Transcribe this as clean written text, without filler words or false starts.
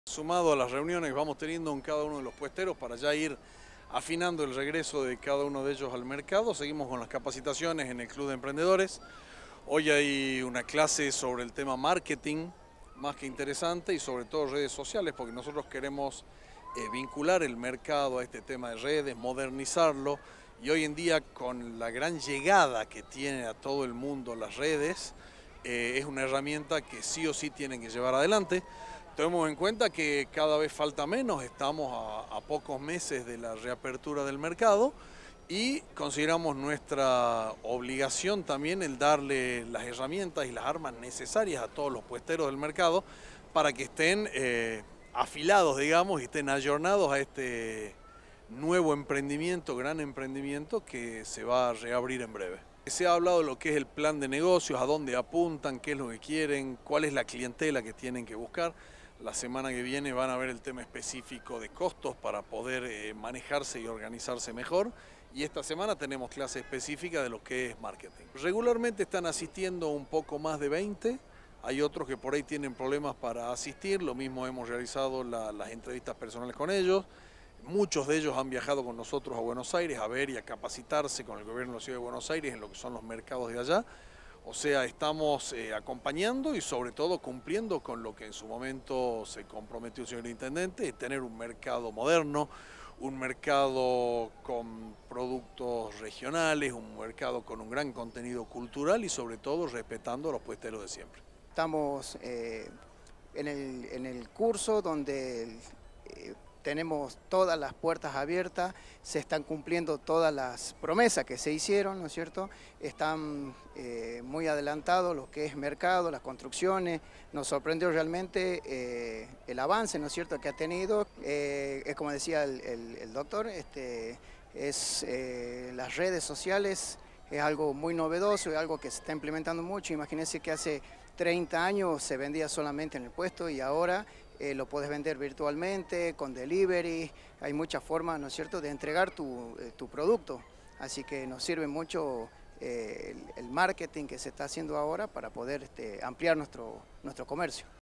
Sumado a las reuniones que vamos teniendo en cada uno de los puesteros para ya ir afinando el regreso de cada uno de ellos al mercado, seguimos con las capacitaciones en el Club de Emprendedores. Hoy hay una clase sobre el tema marketing, más que interesante, y sobre todo redes sociales, porque nosotros queremos vincular el mercado a este tema de redes, modernizarlo, y hoy en día con la gran llegada que tiene a todo el mundo las redes, es una herramienta que sí o sí tienen que llevar adelante. Tenemos en cuenta que cada vez falta menos, estamos a pocos meses de la reapertura del mercado y consideramos nuestra obligación también el darle las herramientas y las armas necesarias a todos los puesteros del mercado para que estén afilados, digamos, y estén ayornados a este nuevo emprendimiento, gran emprendimiento que se va a reabrir en breve. Se ha hablado de lo que es el plan de negocios, a dónde apuntan, qué es lo que quieren, cuál es la clientela que tienen que buscar. La semana que viene van a ver el tema específico de costos para poder manejarse y organizarse mejor. Y esta semana tenemos clase específica de lo que es marketing. Regularmente están asistiendo un poco más de 20. Hay otros que por ahí tienen problemas para asistir. Lo mismo hemos realizado las entrevistas personales con ellos. Muchos de ellos han viajado con nosotros a Buenos Aires a ver y a capacitarse con el gobierno de la Ciudad de Buenos Aires en lo que son los mercados de allá. O sea, estamos acompañando y sobre todo cumpliendo con lo que en su momento se comprometió el señor Intendente, tener un mercado moderno, un mercado con productos regionales, un mercado con un gran contenido cultural y sobre todo respetando a los puesteros de siempre. Estamos en el curso donde tenemos todas las puertas abiertas, se están cumpliendo todas las promesas que se hicieron, ¿no es cierto? Están muy adelantados lo que es mercado, las construcciones. Nos sorprendió realmente el avance, ¿no es cierto?, que ha tenido. Es como decía el doctor, las redes sociales es algo muy novedoso, es algo que se está implementando mucho. Imagínense que hace 30 años se vendía solamente en el puesto y ahora lo puedes vender virtualmente, con delivery. Hay muchas formas, ¿no es cierto?, de entregar tu producto. Así que nos sirve mucho el marketing que se está haciendo ahora para poder ampliar nuestro comercio.